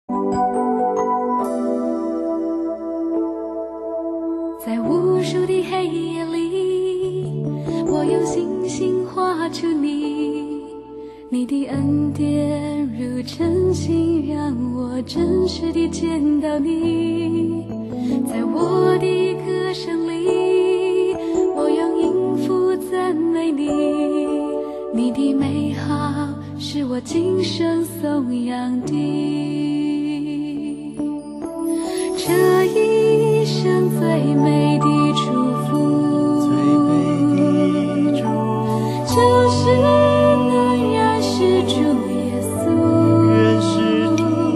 在无数的黑夜里，我用星星画出你，你的恩典如晨星，让我真实地见到你。在我的歌声里，我用音符赞美你，你的美好是我今生颂扬的。这一生最美的祝福，就是能认识主耶稣。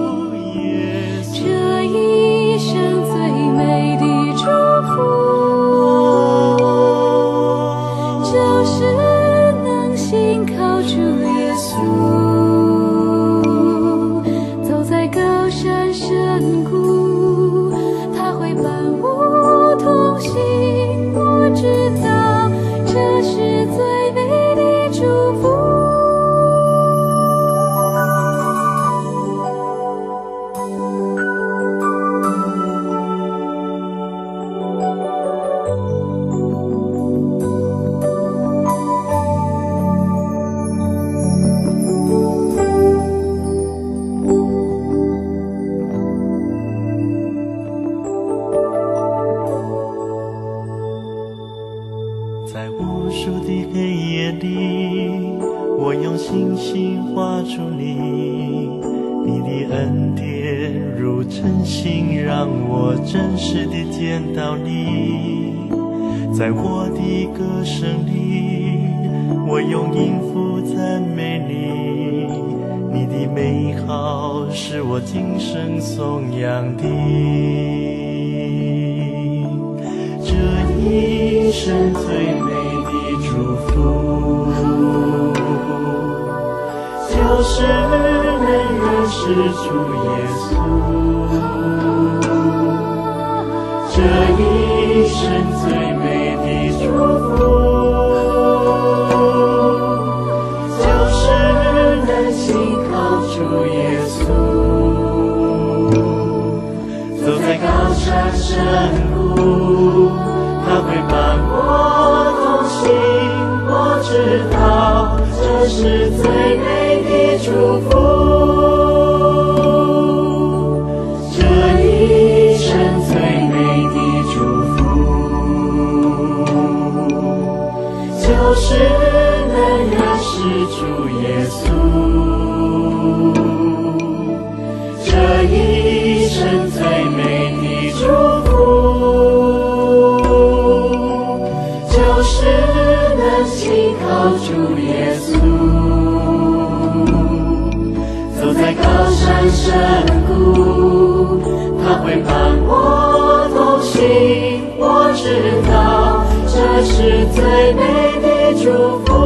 这一生最美的祝福，就是能信靠主耶稣。走在高山深谷，他会伴我同行，我知道这是最美的祝福。 在无数的黑夜里，我用星星画出你，你的恩典如晨星，让我真实地见到你。在我的歌声里，我用音符赞美你，你的美好是我今生颂扬的。这一生最美的祝福，就是能认识主耶稣。这一生最美的祝福，就是能信靠主耶稣。走在高山深谷，他会伴我同行，我知道这是最美的祝福。这一生最美的祝福，就是能认识主耶稣。这一生最美的祝福，就是能信靠主耶稣。走在高山深谷，他会伴我同行，我知道这是最美的祝福。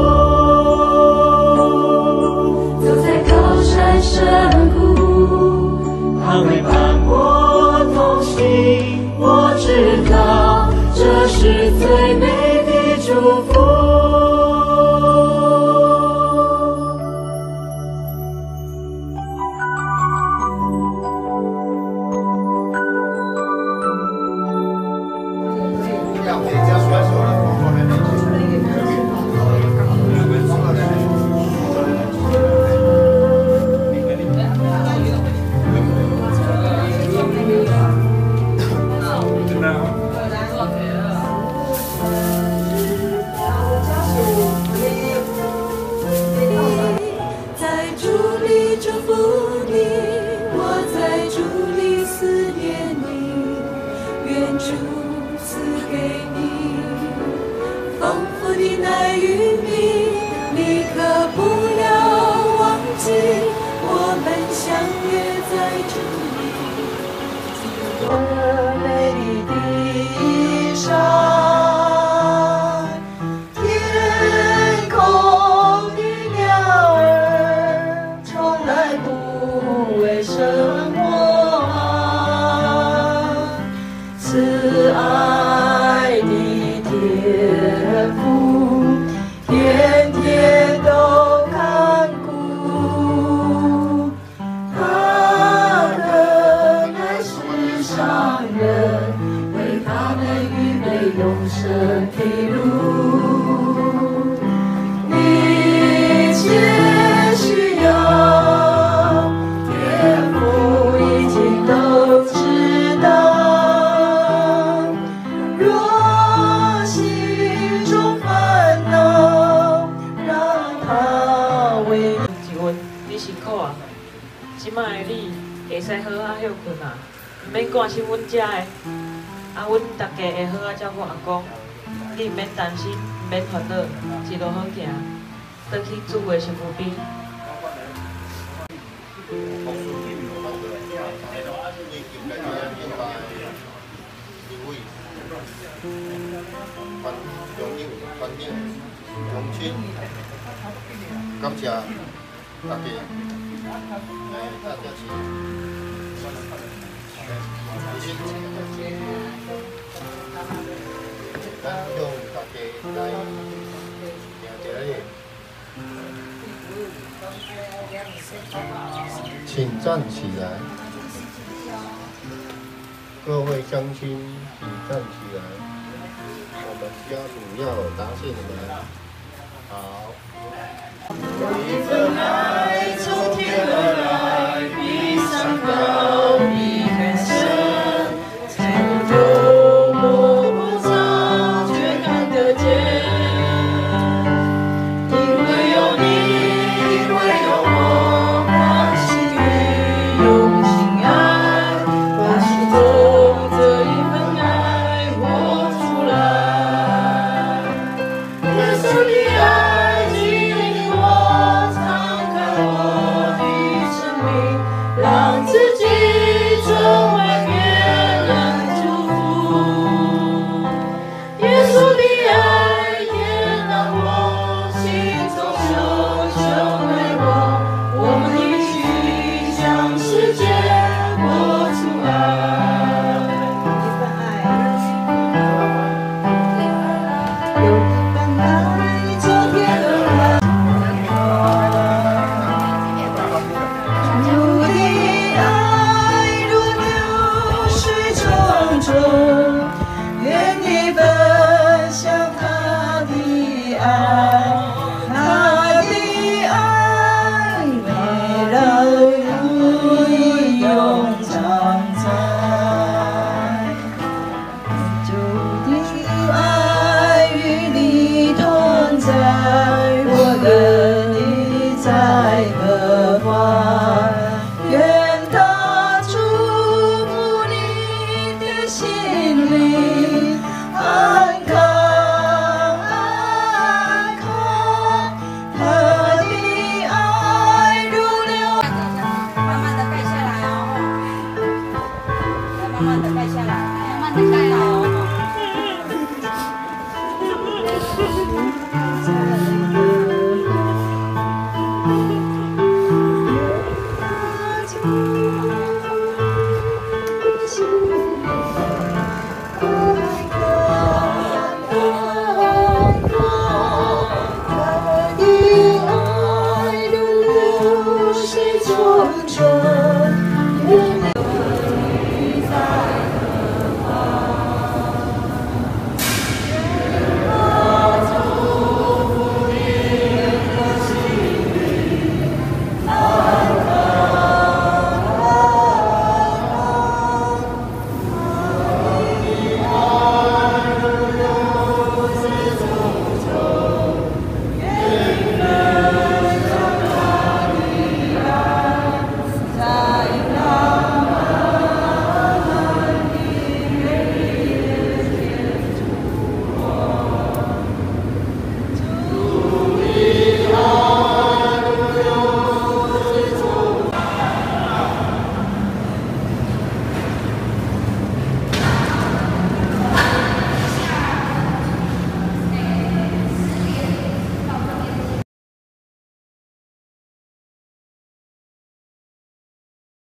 走在高山深谷，他会伴我同行，我知道这是最美的祝福。 在主里祝福你，我在主里思念你，愿主赐给你丰富的奶与蜜，你可不要忘记，我们相约在主里。美丽的山。慈爱的天父，天天都看顾，他的会使好啊休困啊，毋免关心阮遮的，啊，阮大家会好啊照顾阿公，你毋免担心，毋免烦恼，一路好行，倒去主的身躯边。 环境、乡亲，感谢大家，大家是，咱向大家来请站起来，各位乡亲，请站起来。 我们家属要答谢你们，好。有一份爱从天而来，比山高，比海深，前头摸不着，却看得见。因为有你，因为有我，把心语用心爱，把心中这一份爱活出来。 主的爱激励我，敞开我的生命，让自己成为别人祝福。耶稣的爱点燃我心中熊熊爱我们一起将世界活出爱。有一份爱。 愿你分享他的爱，他的爱围绕如一永常在。主的爱与你同在，我跟你在何方？愿他祝福你的心灵。 安康，安康，他的爱如流。 慢慢的背下来哦，慢慢的背。